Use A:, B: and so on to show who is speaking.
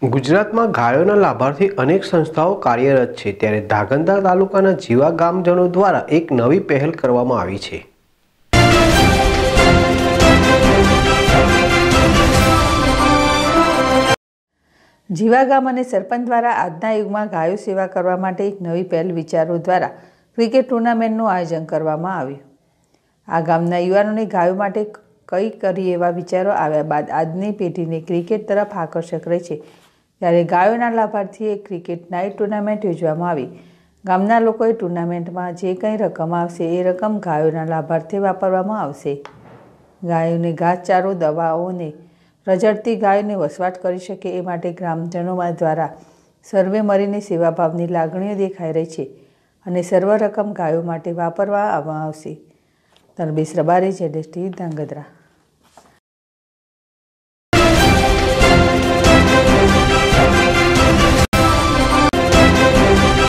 A: ગુજરાતમાં ગાયોના લાભાર્થી અનેક સંસ્થાઓ કાર્યરત છે, ત્યારે ધાંગધ્રા તાલુકાના જીવા ગામજનો દ્વારા એક નવી પહેલ કરવામાં આવી છે।
B: જીવા ગામ અને સરપંચ દ્વારા આજના યુગમાં ગાયો સેવા કરવા માટે એક નવી પહેલ વિચારો દ્વારા ક્રિકેટ ટુર્નામેન્ટનું આયોજન કરવામાં આવ્યું। આ ગામના યુવાનોને ગાયો માટે કંઈ કરી એવા વિચારો આવ્યા બાદ આજની પેઢીને ક્રિકેટ તરફ આકર્ષક રહે છે, ત્યારે ગાયોના લાભાર્થીએ ક્રિકેટ નાઇટ ટુર્નામેન્ટ યોજવામાં આવી। ગામના લોકોએ ટુર્નામેન્ટમાં જે કંઈ રકમ આવશે એ રકમ ગાયોના લાભાર્થે વાપરવામાં આવશે। ગાયોને ઘાસચારો, દવાઓને રઝળતી ગાયોને વસવાટ કરી શકે એ માટે ગ્રામજનો દ્વારા સર્વે મળીને સેવાભાવની લાગણીઓ દેખાઈ રહી છે અને સર્વ રકમ ગાયો માટે વાપરવામાં આવશે। તરબેશ રબારી, ZSTV, ધાંગધ્રા।